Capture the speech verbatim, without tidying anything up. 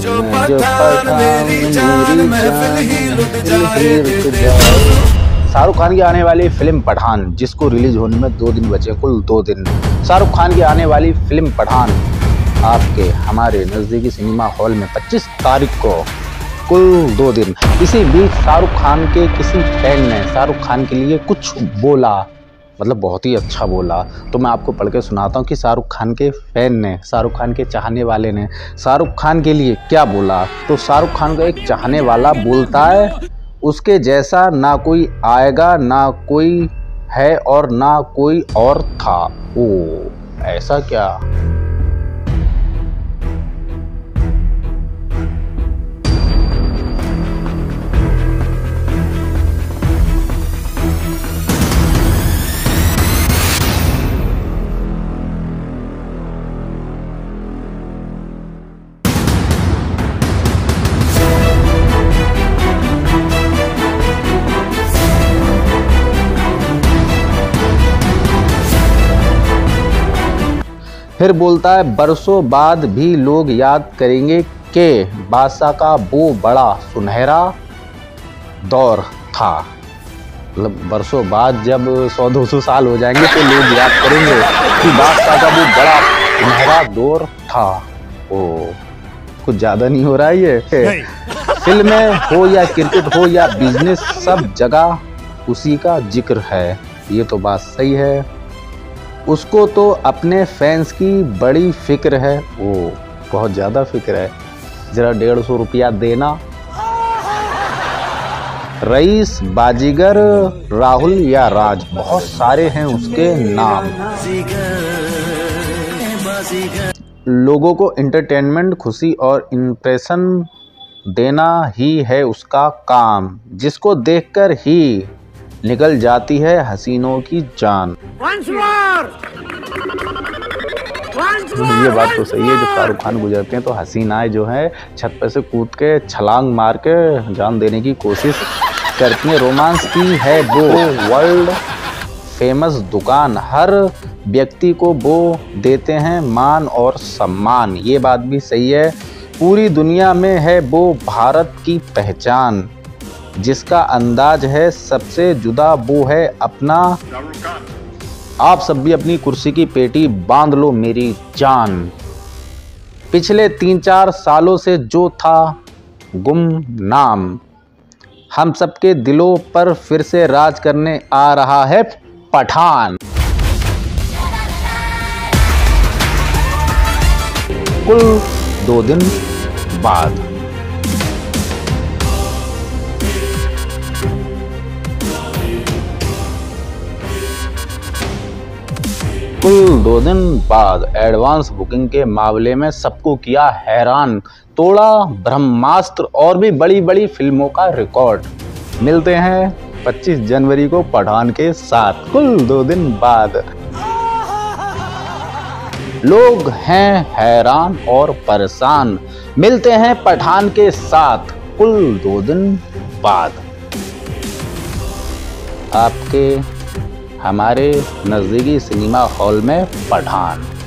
जो पठान मेरी जान महफिल ही लुट जाए। शाहरुख खान की आने वाली फिल्म पठान, जिसको रिलीज होने में दो दिन बचे, कुल दो दिन। शाहरुख खान की आने वाली फिल्म पठान आपके हमारे नज़दीकी सिनेमा हॉल में पच्चीस तारीख को, कुल दो दिन। इसी बीच शाहरुख खान के किसी फैन ने शाहरुख खान के लिए कुछ बोला, मतलब बहुत ही अच्छा बोला। तो मैं आपको पढ़ के सुनाता हूँ कि शाहरुख खान के फैन ने, शाहरुख खान के चाहने वाले ने शाहरुख खान के लिए क्या बोला। तो शाहरुख खान का एक चाहने वाला बोलता है, उसके जैसा ना कोई आएगा, ना कोई है और ना कोई और था। ओ ऐसा क्या? फिर बोलता है, बरसों बाद भी लोग याद करेंगे कि बादशाह का वो बड़ा सुनहरा दौर था। मतलब बरसों बाद जब सौ दो सौ साल हो जाएंगे तो लोग याद करेंगे कि बादशाह का वो बड़ा सुनहरा दौर था। ओ कुछ ज़्यादा नहीं हो रहा है ये? फिल्में हो या क्रिकेट हो या बिजनेस, सब जगह उसी का जिक्र है। ये तो बात सही है। उसको तो अपने फैंस की बड़ी फिक्र है। वो बहुत ज़्यादा फिक्र है। ज़रा डेढ़ सौ रुपया देना। रईस, बाजीगर, राहुल या राज, बहुत सारे हैं उसके नाम। लोगों को एंटरटेनमेंट, खुशी और इम्प्रेशन देना ही है उसका काम, जिसको देखकर ही निकल जाती है हसीनों की जान। Once more! Once more! ये बात तो सही है, जब शाहरुख खान गुजरते हैं तो हसीनाएं जो हैं छत पर से कूद के छलांग मार के जान देने की कोशिश करती हैं। रोमांस की है वो वर्ल्ड फेमस दुकान, हर व्यक्ति को वो देते हैं मान और सम्मान। ये बात भी सही है। पूरी दुनिया में है वो भारत की पहचान, जिसका अंदाज है सबसे जुदा, वो है अपना। आप सब भी अपनी कुर्सी की पेटी बांध लो मेरी जान। पिछले तीन चार सालों से जो था गुमनाम, हम सबके दिलों पर फिर से राज करने आ रहा है पठान। कुल दो दिन बाद। कुल दो दिन बाद एडवांस बुकिंग के मामले में सबको किया हैरान, तोड़ा ब्रह्मास्त्र और भी बड़ी बड़ी फिल्मों का रिकॉर्ड। मिलते हैं पच्चीस जनवरी को पठान के साथ, कुल दो दिन बाद। लोग हैं हैरान और परेशान। मिलते हैं पठान के साथ, कुल दो दिन बाद। आपके हमारे नज़दीकी सिनेमा हॉल में पठान।